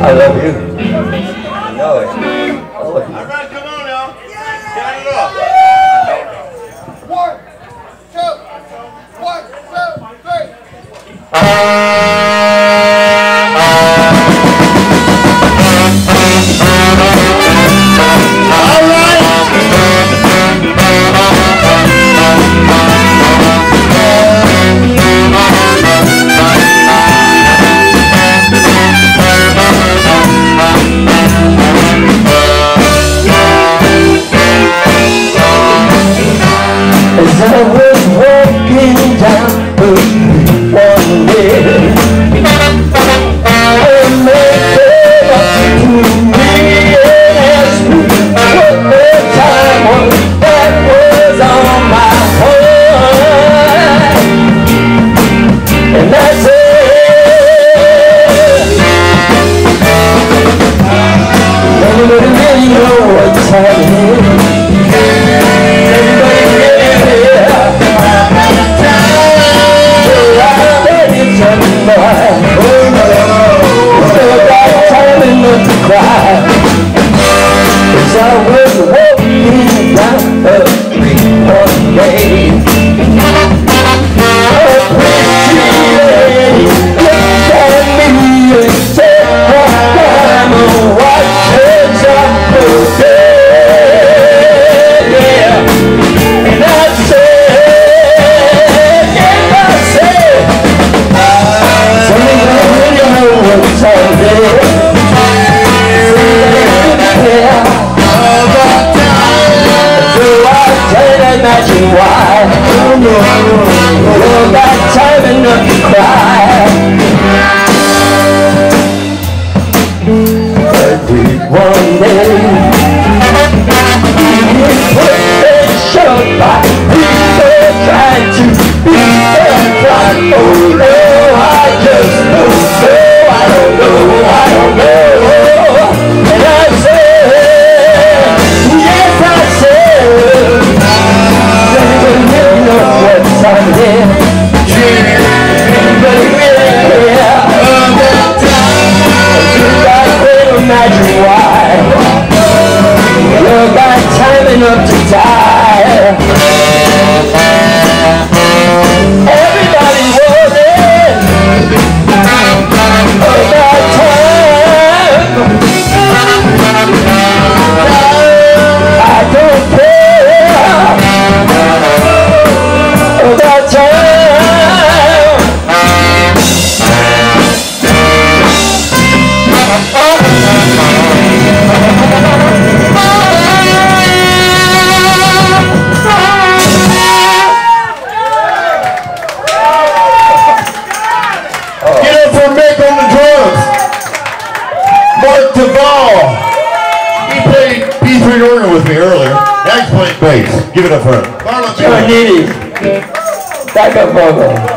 I love you. I know it. All right, come on now. Count it up. 1, 2, 1, 2, 3. All right. As I was walking down the street one day, a man came up to me and asked me what the time was that was on my heart. And I said, anybody really know what time it is? As I was walking down the street one day, a pretty lady looked at me and said, I'm a watchers of the day. Yeah. And I said, yeah, I said, something I really know what's all there. Imagine why you got time enough to cry. But did one day you put that shove by people trying to beat the clock? Oh no, I just don't know, I don't know, I don't know. And I said, yes I said, what's on there? Anybody really care about time? You got to imagine why. You got time enough to die. Everybody was it about time. I don't care about time. Get up for Mick on the drums. DeVaul. He played B3 organ with me earlier. Now he's playing bass. Give it up for him. Marlowe. Nieves. Back up vocal.